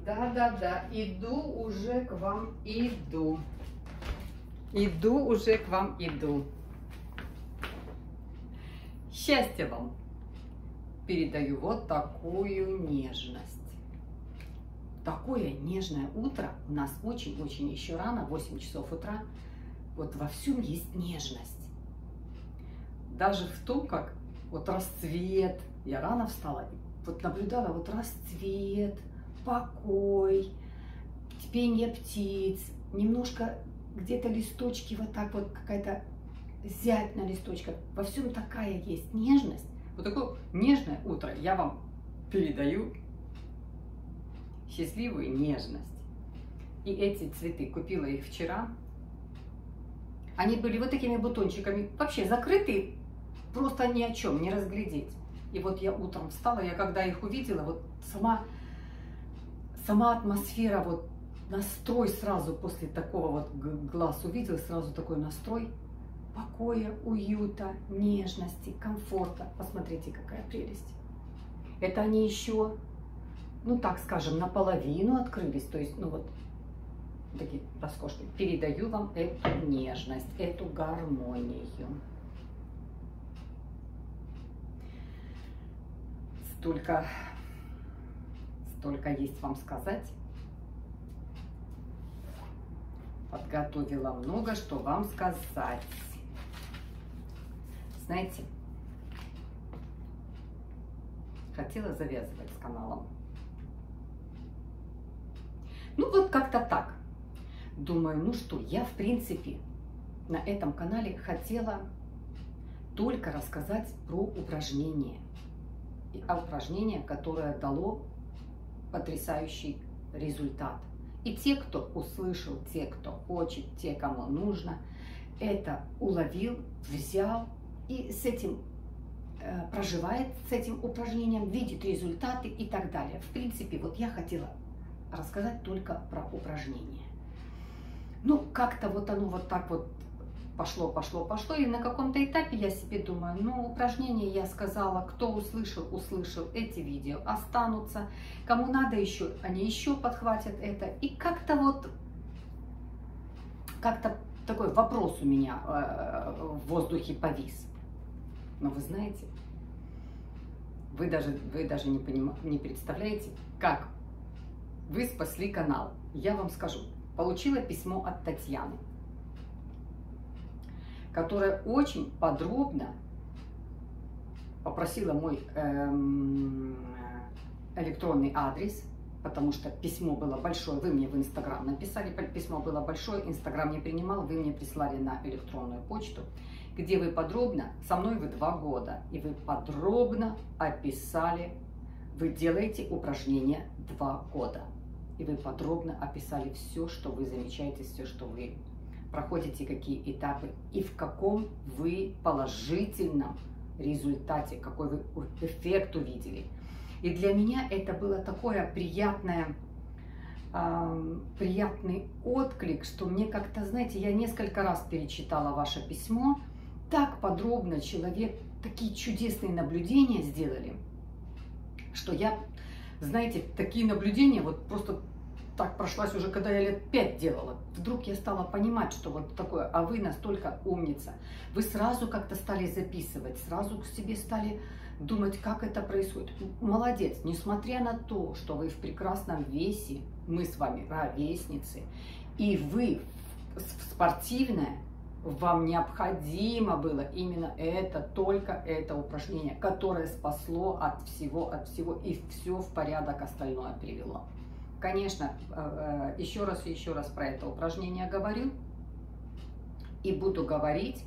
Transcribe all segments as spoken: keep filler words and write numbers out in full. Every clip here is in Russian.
Да-да-да, иду уже к вам, иду. Иду уже к вам, иду. Счастья вам! Передаю вот такую нежность. Такое нежное утро. У нас очень-очень еще рано, восемь часов утра. Вот во всем есть нежность. Даже в том, как вот расцвет. Я рано встала, вот наблюдала вот расцвет, покой, пение птиц, немножко где-то листочки вот так вот, какая-то зябь на листочках. Во всем такая есть нежность. Вот такое нежное утро я вам передаю. Счастливую нежность. И эти цветы, купила их вчера. Они были вот такими бутончиками, вообще закрытые, просто ни о чем, не разглядеть. И вот я утром встала, я когда их увидела, вот сама, сама атмосфера, вот настрой сразу после такого вот глаз увидела, сразу такой настрой покоя, уюта, нежности, комфорта. Посмотрите, какая прелесть. Это они еще, ну так скажем, наполовину открылись, то есть, ну вот, такие роскошные. Передаю вам эту нежность, эту гармонию. Столько, столько есть вам сказать. Подготовила много, что вам сказать. Знаете, хотела завязывать с каналом. Ну вот как-то так. Думаю, ну что, я в принципе на этом канале хотела только рассказать про упражнение. А упражнение, которое дало потрясающий результат. И те, кто услышал, те, кто хочет, те, кому нужно, это уловил, взял и с этим э, проживает, с этим упражнением, видит результаты и так далее. В принципе, вот я хотела рассказать только про упражнение. Ну, как-то вот оно вот так вот пошло, пошло, пошло, и на каком-то этапе я себе думаю, ну, упражнения я сказала, кто услышал, услышал, эти видео останутся, кому надо еще, они еще подхватят это, и как-то вот, как-то такой вопрос у меня э, в воздухе повис. Но вы знаете, вы даже, вы даже не, поним, не представляете, как вы спасли канал. Я вам скажу, получила письмо от Татьяны, которая очень подробно попросила мой эм, электронный адрес, потому что письмо было большое, вы мне в Инстаграм написали, письмо было большое, Инстаграм не принимал, вы мне прислали на электронную почту, где вы подробно, со мной вы два года, и вы подробно описали, вы делаете упражнения два года, и вы подробно описали все, что вы замечаете, все, что вы проходите, какие этапы и в каком вы положительном результате, какой вы эффект увидели. И для меня это было такое приятное, э, приятный отклик, что мне как-то, знаете, я несколько раз перечитала ваше письмо, так подробно человек, такие чудесные наблюдения сделали, что я, знаете, такие наблюдения вот просто так прошлась уже, когда я лет пять делала. Вдруг я стала понимать, что вот такое, а вы настолько умница. Вы сразу как-то стали записывать, сразу к себе стали думать, как это происходит. Молодец, несмотря на то, что вы в прекрасном весе, мы с вами ровесницы, и вы спортивная, вам необходимо было именно это, только это упражнение, которое спасло от всего, от всего, и все в порядок остальное привело. Конечно, еще раз и еще раз про это упражнение говорю и буду говорить.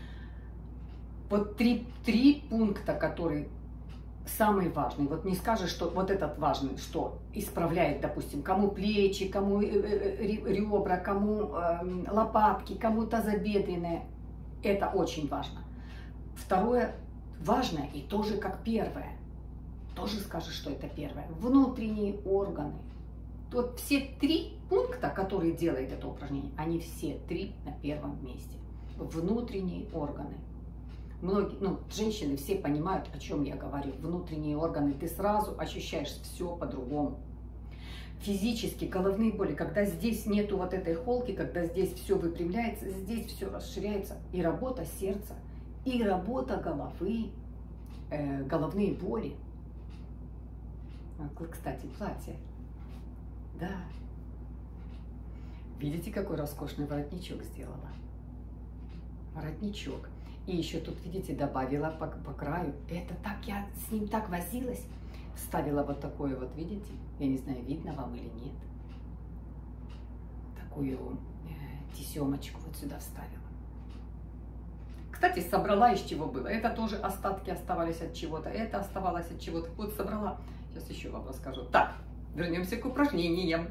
Вот три, три пункта, которые самые важные. Вот не скажешь, что вот этот важный, что исправляет, допустим, кому плечи, кому ребра, кому лопатки, кому тазобедренные. Это очень важно. Второе важное и тоже как первое. Тоже скажешь, что это первое. Внутренние органы. Вот все три пункта, которые делает это упражнение, они все три на первом месте. Внутренние органы. Многие, ну, женщины все понимают, о чем я говорю. Внутренние органы, ты сразу ощущаешь все по-другому. физически головные боли, когда здесь нету вот этой холки, когда здесь все выпрямляется, здесь все расширяется, и работа сердца, и работа головы, э, головные боли. Кстати, платье. Да. Видите, какой роскошный воротничок сделала? Воротничок. И еще тут, видите, добавила по, по краю. Это так, я с ним так возилась. Вставила вот такое вот, видите? Я не знаю, видно вам или нет. Такую э, тесемочку вот сюда вставила. Кстати, собрала из чего было. Это тоже остатки оставались от чего-то. Это оставалось от чего-то. Вот собрала. Сейчас еще вам расскажу. Так, вернемся к упражнениям.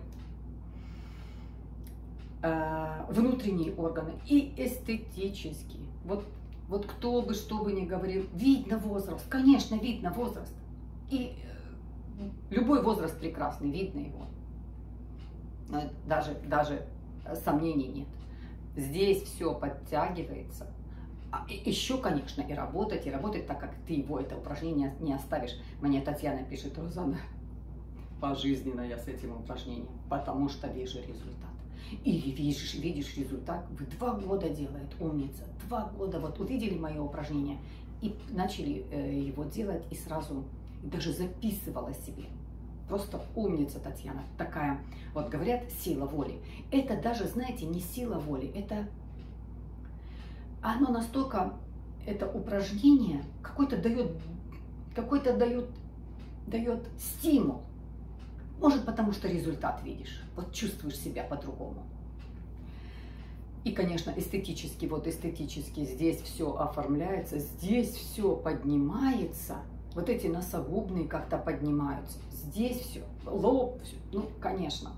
Э, внутренние органы и эстетические. Вот, вот кто бы что бы ни говорил, видно возраст. Конечно, видно возраст. И э, любой возраст прекрасный, видно его. Но даже, даже сомнений нет. Здесь все подтягивается. А еще, конечно, и работать, и работать, так как ты его, это упражнение, не оставишь. Мне Татьяна пишет: Розана, пожизненно я с этим упражнением, потому что вижу результат. И видишь, видишь результат, вы два года делает, умница, два года, вот увидели мое упражнение, и начали э, его делать, и сразу даже записывала себе. Просто умница, Татьяна, такая, вот говорят, сила воли. Это даже, знаете, не сила воли, это... Оно настолько, это упражнение, какой-то дает, какой-то дает, дает стимул. Может, потому что результат видишь, вот чувствуешь себя по-другому. И, конечно, эстетически, вот эстетически здесь все оформляется, здесь все поднимается. Вот эти носогубные как-то поднимаются. Здесь все, лоб, все. Ну, конечно.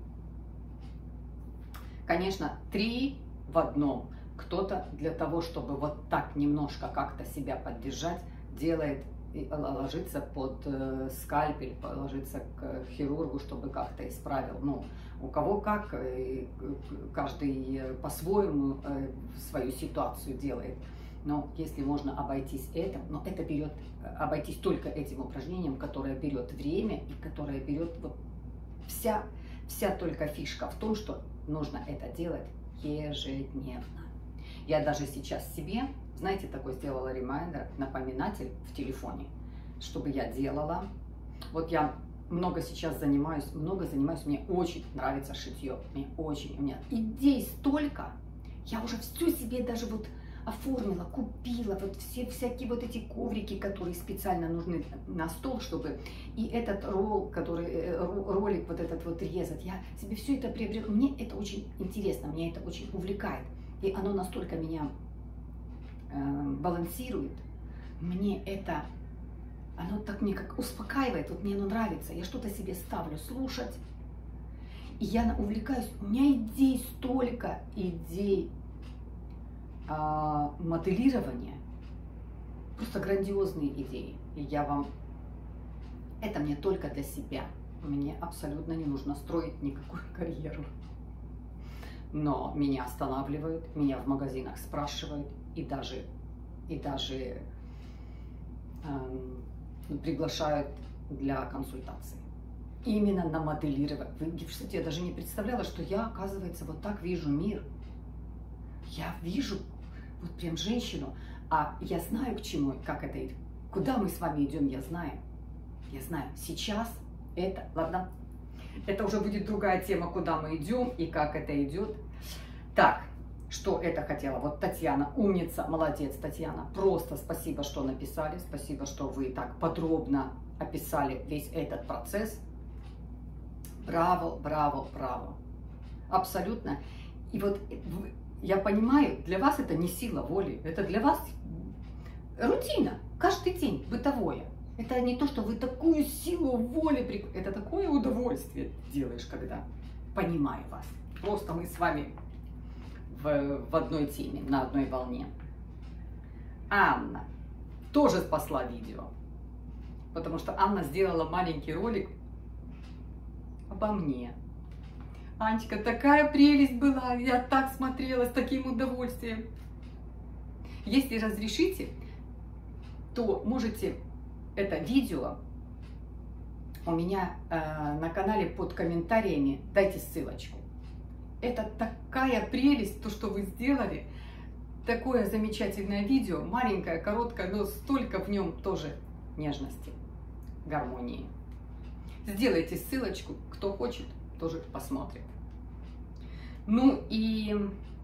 Конечно, три в одном. Кто-то для того, чтобы вот так немножко как-то себя поддержать, делает, ложится под э, скальпель, ложится к хирургу, чтобы как-то исправил. Ну, у кого как, э, каждый по-своему э, свою ситуацию делает. Но если можно обойтись этим, но это берет, обойтись только этим упражнением, которое берет время и которое берет вот вся, вся только фишка в том, что нужно это делать ежедневно. Я даже сейчас себе, знаете, такой сделала ремайдер, напоминатель в телефоне, чтобы я делала. Вот я много сейчас занимаюсь, много занимаюсь, мне очень нравится шитье, мне очень, у меня идей столько, я уже все себе даже вот оформила, купила, вот все всякие вот эти коврики, которые специально нужны на стол, чтобы, и этот ролл, который, ролик вот этот вот резать, я себе все это приобрела, мне это очень интересно, мне это очень увлекает. И оно настолько меня э, балансирует, мне это, оно так мне как успокаивает, вот мне оно нравится, я что-то себе ставлю слушать, и я увлекаюсь, у меня идей столько, идей э, моделирования, просто грандиозные идеи, и я вам, это мне только для себя, мне абсолютно не нужно строить никакую карьеру. Но меня останавливают, меня в магазинах спрашивают и даже, и даже э, приглашают для консультации. Именно на моделирование. Вы, кстати, я даже не представляла, что я, оказывается, вот так вижу мир. Я вижу вот прям женщину, а я знаю, к чему, как это идет. Куда мы с вами идем, я знаю. Я знаю. Сейчас это, ладно, это уже будет другая тема, куда мы идем и как это идет. Так, что это хотела? Вот Татьяна, умница, молодец, Татьяна. Просто спасибо, что написали, спасибо, что вы так подробно описали весь этот процесс. Браво, браво, браво. Абсолютно. И вот я понимаю, для вас это не сила воли, это для вас рутина, каждый день, бытовое. Это не то, что вы такую силу воли, это такое удовольствие делаешь, когда понимаю вас. Просто мы с вами в, в одной теме, на одной волне. Анна тоже спасла видео, потому что Анна сделала маленький ролик обо мне. Анечка, такая прелесть была, я так смотрела с таким удовольствием. Если разрешите, то можете это видео у меня э, на канале под комментариями, дайте ссылочку. Это такая прелесть, то, что вы сделали. Такое замечательное видео, маленькое, короткое, но столько в нем тоже нежности, гармонии. Сделайте ссылочку, кто хочет, тоже посмотрит. Ну и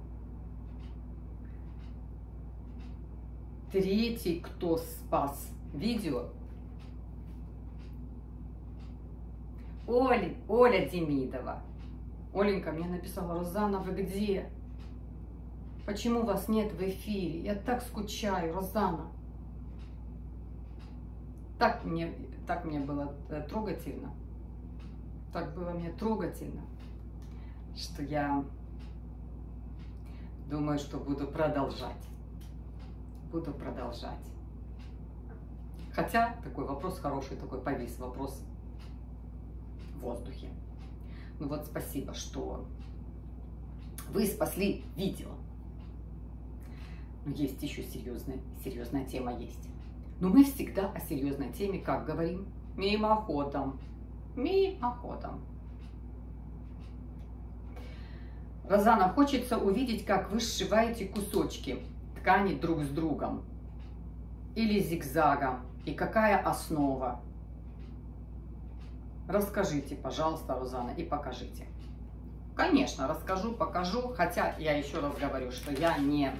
третий, кто спас видео, Оля, Оля Демидова. Оленька мне написала: Розанна, вы где? Почему вас нет в эфире? Я так скучаю, Розанна. Так мне, так мне было трогательно. Так было мне трогательно, что я думаю, что буду продолжать. Буду продолжать. Хотя такой вопрос хороший, такой повис вопрос в воздухе. Ну вот спасибо, что вы спасли видео. Но есть еще серьезная, серьезная тема есть. Но мы всегда о серьезной теме, как говорим, мимоходом. Мимоходом. Розанна, хочется увидеть, как вы сшиваете кусочки ткани друг с другом или зигзагом, и какая основа. Расскажите, пожалуйста, Розанна, и покажите. Конечно, расскажу, покажу, хотя я еще раз говорю, что я не...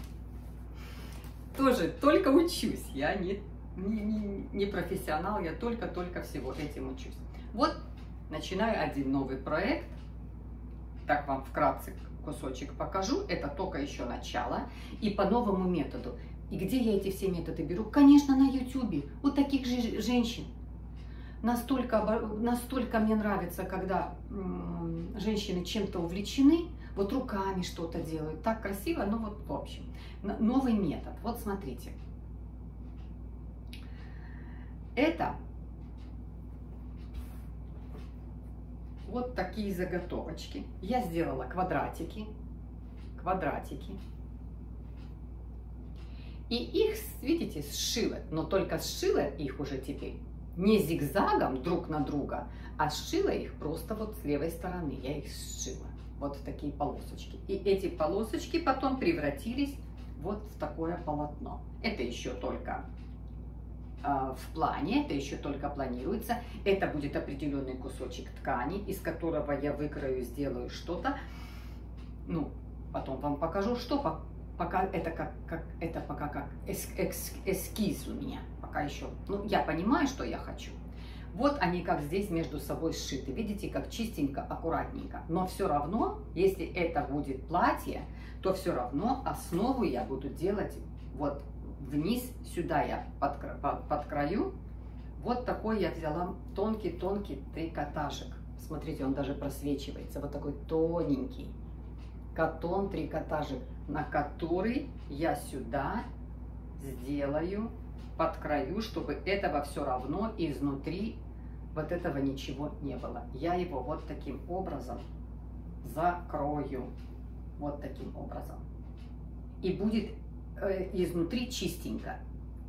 Тоже только учусь, я не, не, не, не профессионал, я только-только всего этим учусь. Вот, начинаю один новый проект, так вам вкратце кусочек покажу, это только еще начало, и по новому методу. И где я эти все методы беру? Конечно, на ютубе, у таких же женщин. Настолько, настолько мне нравится, когда женщины чем-то увлечены, вот руками что-то делают, так красиво, ну вот в общем. Новый метод, вот смотрите. Это вот такие заготовочки. Я сделала квадратики, квадратики. И их, видите, сшила, но только сшила их уже теперь не зигзагом друг на друга, а сшила их просто вот с левой стороны. Я их сшила. Вот в такие полосочки. И эти полосочки потом превратились вот в такое полотно. Это еще только э, в плане, это еще только планируется. Это будет определенный кусочек ткани, из которого я выкрою, сделаю что-то. Ну, потом вам покажу, что пока это как, как это пока как эс, эс, эскиз у меня. Пока еще. Ну, я понимаю, что я хочу. Вот они как здесь между собой сшиты. Видите, как чистенько, аккуратненько. Но все равно, если это будет платье, то все равно основу я буду делать вот вниз, сюда я подкра под, подкрою. Вот такой я взяла тонкий-тонкий трикотажик. Смотрите, он даже просвечивается. Вот такой тоненький катон-трикотажик, на который я сюда сделаю, подкрою, чтобы этого все равно изнутри вот этого ничего не было. Я его вот таким образом закрою. Вот таким образом. И будет э, изнутри чистенько.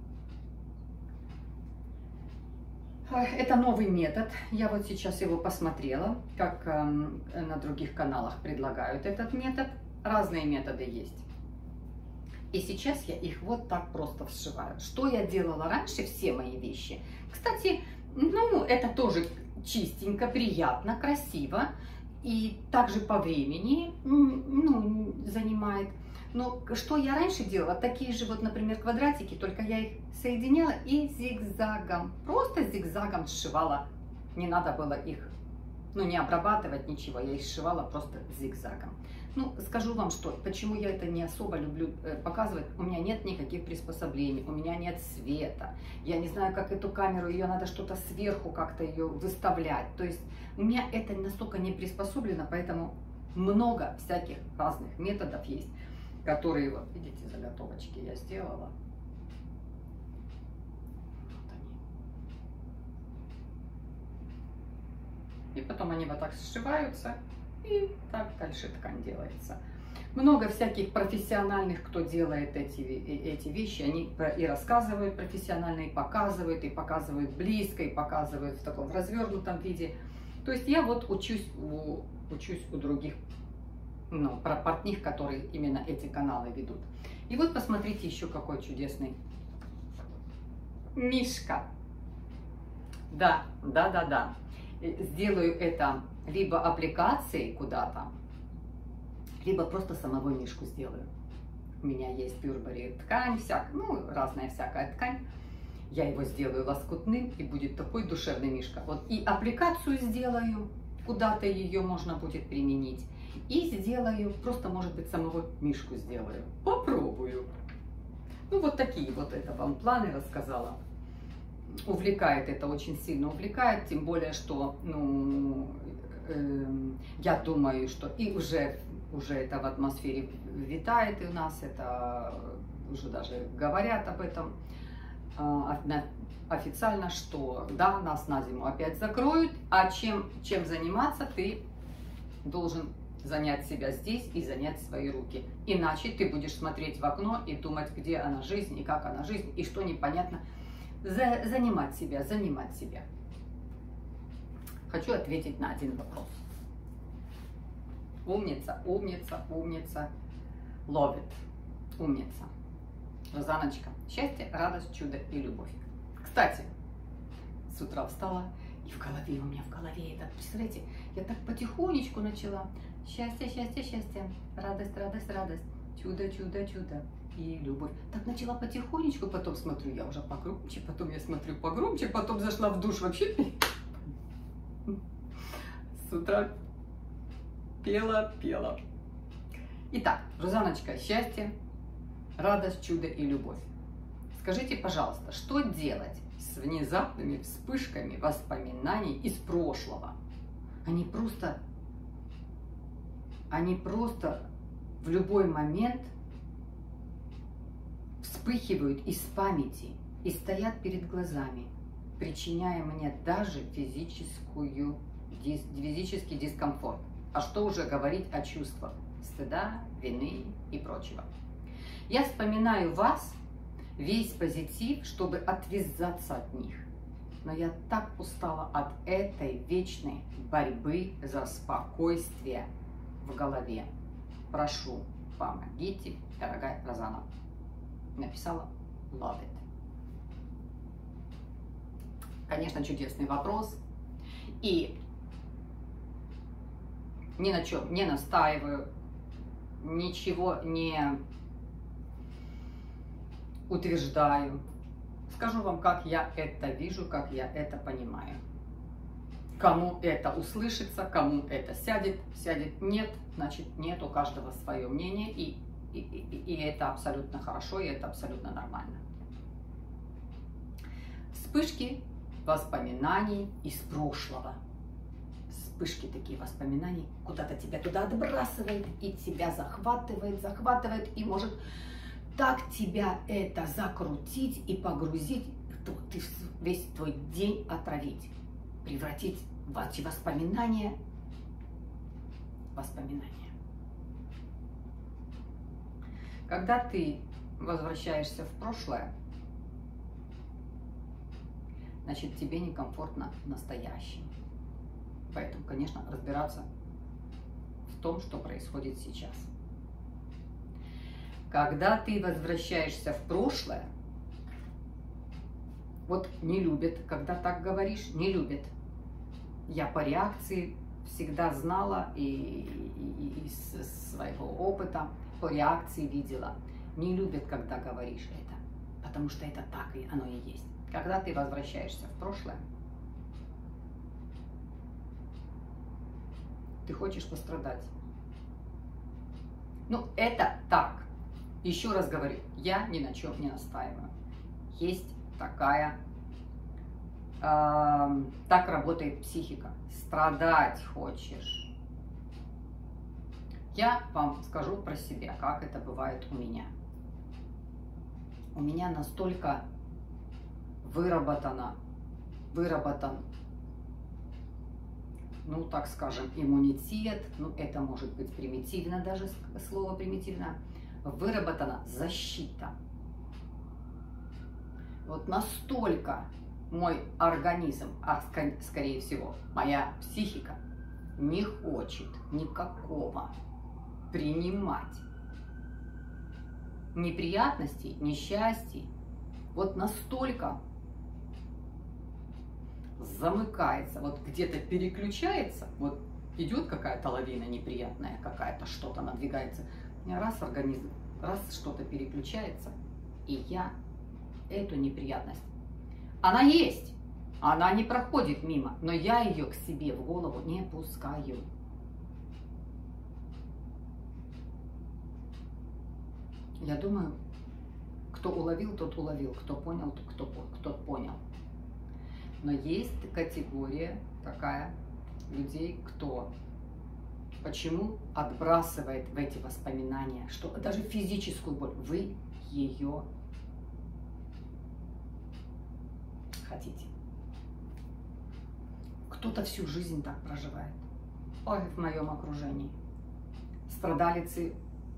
Это новый метод. Я вот сейчас его посмотрела, как э, на других каналах предлагают этот метод. Разные методы есть. И сейчас я их вот так просто вшиваю. Что я делала раньше, все мои вещи. Кстати, ну, это тоже чистенько, приятно, красиво. И также по времени, ну, занимает. Но что я раньше делала? Такие же вот, например, квадратики, только я их соединяла и зигзагом. Просто зигзагом сшивала. Не надо было их, ну, не обрабатывать ничего. Я их сшивала просто зигзагом. Ну, скажу вам, что, почему я это не особо люблю показывать. У меня нет никаких приспособлений, у меня нет света. Я не знаю, как эту камеру, ее надо что-то сверху как-то ее выставлять. То есть у меня это настолько не приспособлено, поэтому много всяких разных методов есть, которые, вот видите, заготовочки я сделала. Вот они. И потом они вот так сшиваются. И так дальше ткань делается. Много всяких профессиональных, кто делает эти, эти вещи, они и рассказывают профессионально, и показывают, и показывают близко, и показывают в таком развернутом виде. То есть я вот учусь у, учусь у других, ну, портних, которые именно эти каналы ведут. И вот посмотрите еще какой чудесный мишка. Да, да, да, да. Сделаю это либо аппликацией куда-то, либо просто самого мишку сделаю. У меня есть Burberry ткань, всяк, ну, разная всякая ткань. Я его сделаю лоскутным, и будет такой душевный мишка. Вот и аппликацию сделаю, куда-то ее можно будет применить. И сделаю, просто, может быть, самого мишку сделаю. Попробую. Ну, вот такие вот это вам планы рассказала. Увлекает это, очень сильно увлекает, тем более, что, ну, э, я думаю, что и уже, уже это в атмосфере витает, и у нас это уже даже говорят об этом э, официально, что да, нас на зиму опять закроют, а чем, чем заниматься, ты должен занять себя здесь и занять свои руки. Иначе ты будешь смотреть в окно и думать, где она жизнь, и как она жизнь, и что непонятно. За, занимать себя, занимать себя. Хочу ответить на один вопрос. Умница, умница, умница. Ловит. Умница. Розаночка. Счастье, радость, чудо и любовь. Кстати, с утра встала, и в голове, у меня в голове это, представляете, я так потихонечку начала. Счастье, счастье, счастье. Радость, радость, радость. Чудо, чудо, чудо. И любовь. Так начала потихонечку, потом смотрю, я уже погромче, потом я смотрю погромче, потом зашла в душ вообще. С утра пела, пела. Итак, Розаночка, счастье, радость, чудо и любовь. Скажите, пожалуйста, что делать с внезапными вспышками воспоминаний из прошлого? Они просто, они просто в любой момент вспыхивают из памяти и стоят перед глазами, причиняя мне даже физическую, дис, физический дискомфорт. А что уже говорить о чувствах стыда, вины и прочего. Я вспоминаю вас, весь позитив, чтобы отвязаться от них. Но я так устала от этой вечной борьбы за спокойствие в голове. Прошу, помогите, дорогая Розана. Написала love it. Конечно, чудесный вопрос. И ни на чем не настаиваю, ничего не утверждаю. Скажу вам, как я это вижу, как я это понимаю. Кому это услышится, кому это сядет, сядет, нет, значит нет, у каждого свое мнение, и И, и, и это абсолютно хорошо, и это абсолютно нормально. Вспышки воспоминаний из прошлого. Вспышки такие воспоминаний, куда-то тебя туда отбрасывает, и тебя захватывает, захватывает, и может так тебя это закрутить и погрузить, то ты весь твой день отравить, превратить в эти воспоминания, воспоминания. Когда ты возвращаешься в прошлое, значит, тебе некомфортно в настоящем. Поэтому, конечно, разбираться в том, что происходит сейчас. Когда ты возвращаешься в прошлое, вот не любят, когда так говоришь, не любят. Я по реакции всегда знала и, и, и из своего опыта, по реакции видела. Не любят, когда говоришь это, потому что это так и оно и есть. Когда ты возвращаешься в прошлое, ты хочешь пострадать. Ну, это так. Еще раз говорю, я ни на чем не настаиваю. Есть такая, э, так работает психика. Страдать хочешь. Я вам скажу про себя, как это бывает у меня. У меня настолько выработано, выработан ну, так скажем, иммунитет, ну, это может быть примитивно, даже слово примитивно, выработана защита. Вот настолько мой организм, а скорее всего моя психика, не хочет никакого принимать неприятностей, несчастий, вот настолько замыкается, вот где-то переключается, вот идет какая-то лавина неприятная, какая-то что-то надвигается, у меня раз организм, раз что-то переключается, и я эту неприятность, она есть, она не проходит мимо, но я ее к себе в голову не пускаю. Я думаю, кто уловил, тот уловил, кто понял, кто, кто понял. Но есть категория такая людей, кто почему отбрасывает в эти воспоминания, что даже физическую боль, вы ее хотите. Кто-то всю жизнь так проживает. Ой, в моем окружении. Страдалицы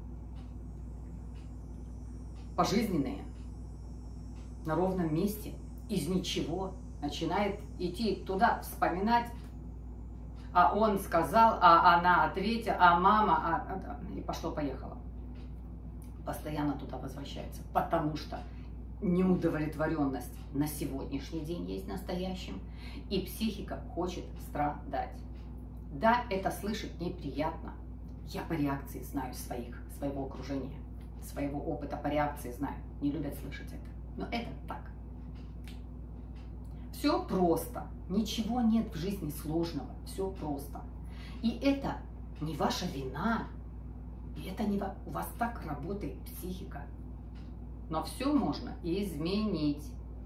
пожизненные, на ровном месте, из ничего, начинает идти туда, вспоминать, а он сказал, а она ответила, а мама, а, а, и пошло-поехало. Постоянно туда возвращается, потому что неудовлетворенность на сегодняшний день есть настоящим, и психика хочет страдать. Да, это слышать неприятно. Я по реакции знаю своих, своего окружения, своего опыта по реакции знаю. Не любят слышать это. Но это так. Все просто. Ничего нет в жизни сложного. Все просто. И это не ваша вина. И это не ва... у вас так работает психика. Но все можно изменить.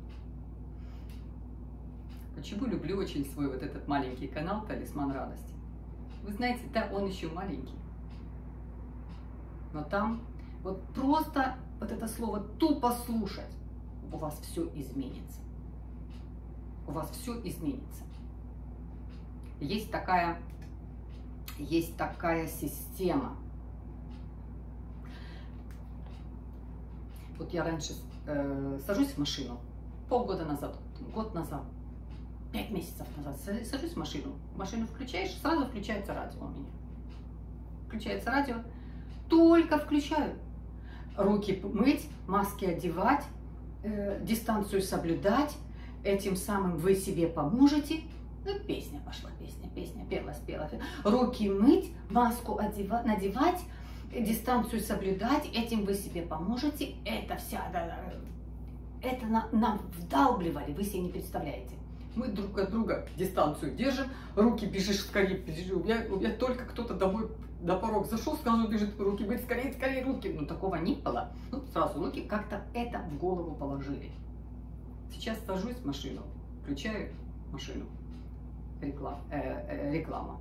Почему люблю очень свой вот этот маленький канал «Талисман радости»? Вы знаете, да, он еще маленький. Но там вот просто вот это слово тупо слушать, у вас все изменится. У вас все изменится. Есть такая, есть такая система. Вот я раньше э, сажусь в машину, полгода назад, год назад, пять месяцев назад, сажусь в машину, машину включаешь, сразу включается радио у меня. Включается радио, только включаю. Руки мыть, маски одевать, э, дистанцию соблюдать, этим самым вы себе поможете. Ну, песня пошла, песня, песня, пела, спела. Руки мыть, маску одевать, надевать, дистанцию соблюдать, этим вы себе поможете. Это вся, да, да, это на, нам вдалбливали, вы себе не представляете. Мы друг от друга дистанцию держим, руки бежишь скорее, бежишь. У меня, у меня только кто-то домой на порог зашел, сразу бежит, руки быть, скорее, скорее руки. Ну, такого не было. Ну, сразу руки как-то это в голову положили. Сейчас сажусь в машину, включаю машину, реклам, э, э, реклама.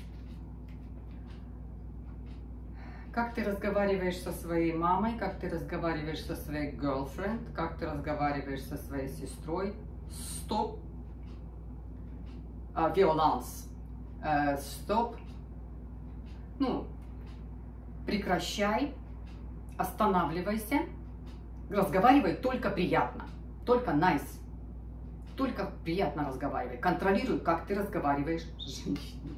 Как ты разговариваешь со своей мамой, как ты разговариваешь со своей girlfriend, как ты разговариваешь со своей сестрой. Стоп. Violence. Стоп. Ну, прекращай, останавливайся, разговаривай только приятно, только nice, только приятно разговаривай, контролируй, как ты разговариваешь с женщиной.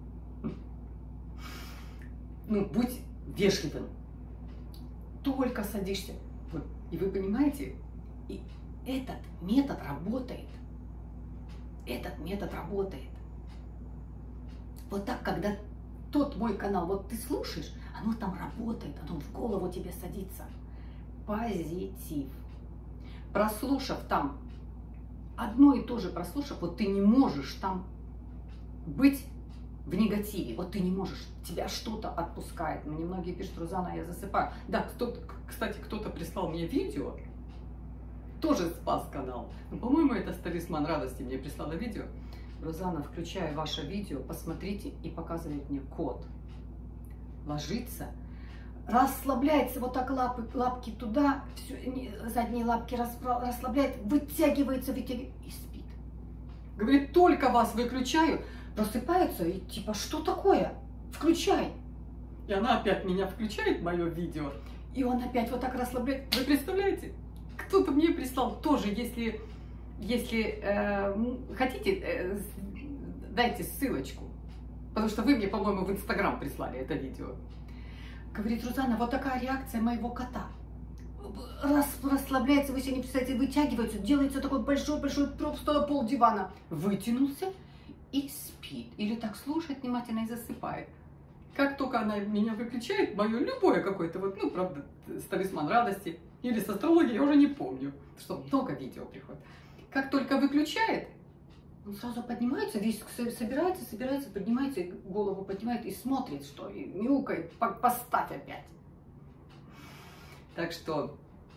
Ну, будь вежливым, только садишься. Вот. И вы понимаете, и этот метод работает, этот метод работает. Вот так, когда тот мой канал, вот ты слушаешь, оно там работает, оно в голову тебе садится. Позитив. Прослушав там, одно и то же прослушав, вот ты не можешь там быть в негативе, вот ты не можешь, тебя что-то отпускает. Мне многие пишут: Рузана, я засыпаю. Да, кто-то, кстати, кто-то прислал мне видео, тоже спас канал. Ну, по-моему, это «Талисман радости» мне прислала видео. Рузана, включаю ваше видео, посмотрите, и показывает мне кот. Ложится, расслабляется, вот так лапы, лапки туда, все, задние лапки расслабляет, вытягивается, вытягивается и спит. Говорит, только вас выключаю, просыпаются и типа, что такое? Включай. И она опять меня включает, мое видео. И он опять вот так расслабляет. Вы представляете? Кто-то мне прислал тоже, если, если э, хотите, э, дайте ссылочку. Потому что вы мне, по-моему, в Инстаграм прислали это видео. Говорит, Рузанна, вот такая реакция моего кота. Рас, расслабляется, вы себе не представляете, вытягивается, делается такой большой-большой просто пол дивана. Вытянулся и спит. Или так слушает внимательно и засыпает. Как только она меня выключает, мое любое какое-то, вот, ну, правда, с талисман радости или с астрологией, я уже не помню, что много видео приходит. Как только выключает, он сразу поднимается, весь собирается, собирается, поднимается, голову поднимает и смотрит, что, и мяукает, поставь опять. Так что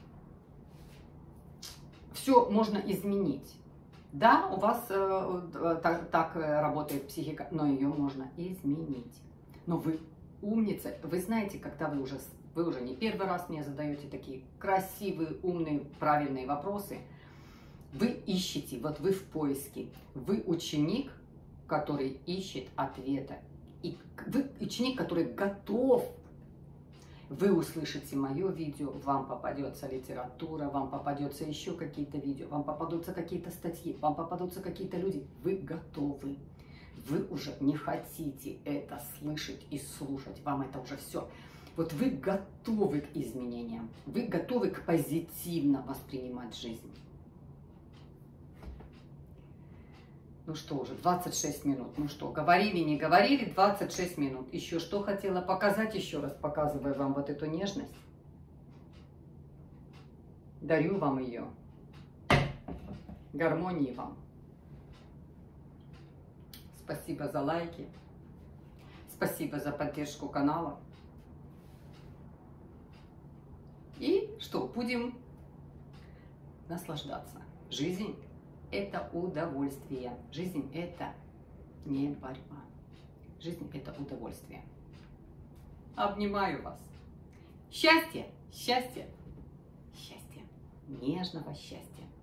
все можно изменить. Да, у вас э, так, так работает психика, но ее можно изменить. Но вы умница, вы знаете, когда вы уже, вы уже не первый раз мне задаете такие красивые, умные, правильные вопросы, вы ищете, вот вы в поиске, вы ученик, который ищет ответа, и вы ученик, который готов. Вы услышите мое видео, вам попадется литература, вам попадется еще какие-то видео, вам попадутся какие-то статьи, вам попадутся какие-то люди. Вы готовы. Вы уже не хотите это слышать и слушать. Вам это уже все. Вот вы готовы к изменениям. Вы готовы к позитивно воспринимать жизнь. Ну что уже, двадцать шесть минут. Ну что, говорили, не говорили, двадцать шесть минут. Еще что хотела показать, еще раз показываю вам вот эту нежность. Дарю вам ее. Гармонии вам. Спасибо за лайки. Спасибо за поддержку канала. И что, будем наслаждаться. Жизнь – это удовольствие. Жизнь – это не борьба. Жизнь – это удовольствие. Обнимаю вас. Счастья, счастья, счастья. Нежного счастья.